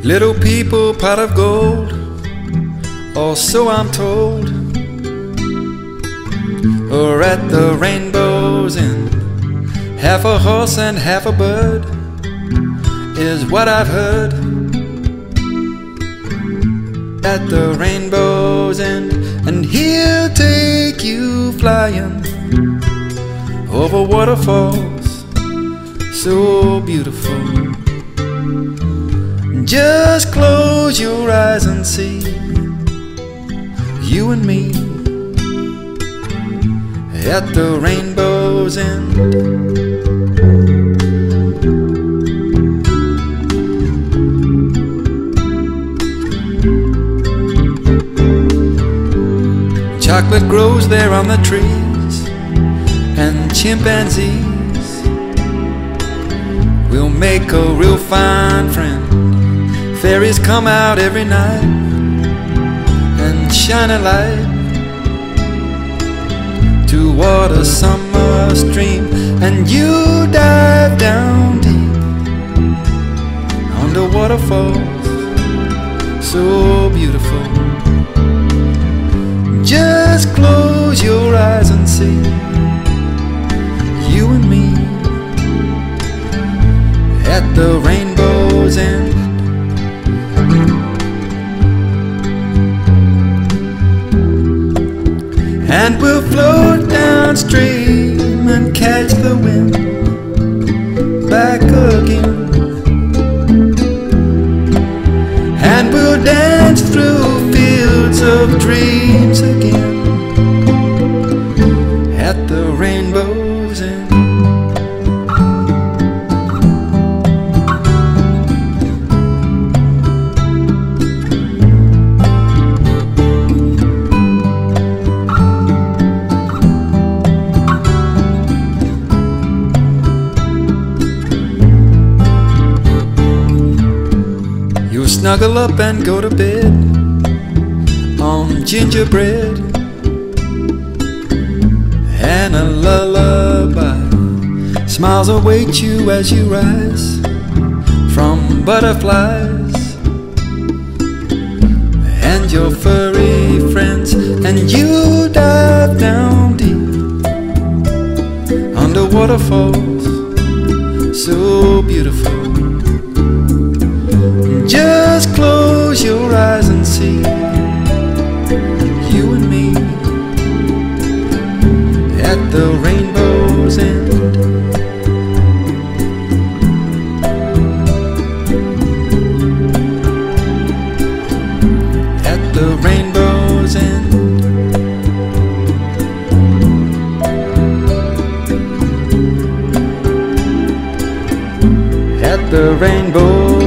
Little people, pot of gold, or so I'm told, or at the rainbow's end, half a horse and half a bird is what I've heard. At the rainbow's end, and he'll take you flying over waterfalls so beautiful. Just close your eyes and see you and me at the rainbow's end. Chocolate grows there on the trees, and chimpanzees will make a real fine friend. Fairies come out every night and shine a light toward a summer stream, and you dive down deep under waterfalls so beautiful. Just close your eyes and see you and me at the rainbow's end. And we'll float downstream and catch the wind back again. And we'll dance through fields of dreams again at the rainbow's end. You snuggle up and go to bed on gingerbread and a lullaby. Smiles await you as you rise from butterflies and your furry friends, and you dive down deep under waterfalls so beautiful. Just close your eyes and see you and me at the rainbow's end. At the rainbow's end. At the rainbow